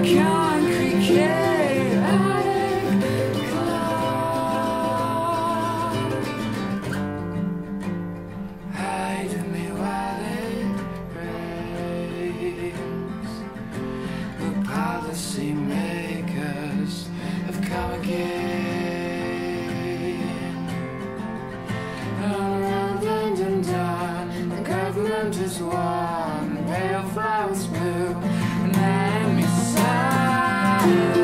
concrete chaotic cloud. Hide me while it rains. The policy makers have come again. Around and undone, the government is one. Pale flowers bloom, and I'm silent.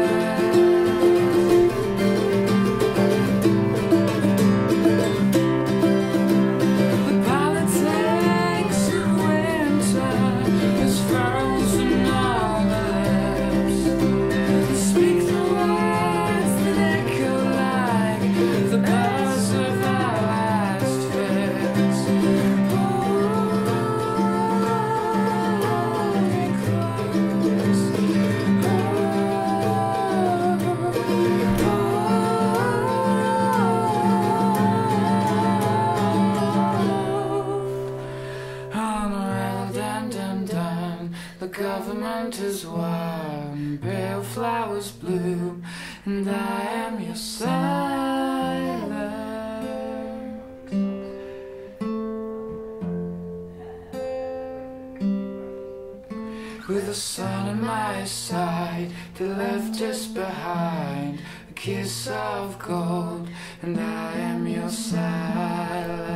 The politics of winter is frozen all the lips. Speak the words that echo like the buzz of our last fits. The government is one, pale flowers bloom, and I am your silence. With the sun on my side, the left just behind, a kiss of gold, and I am your silence.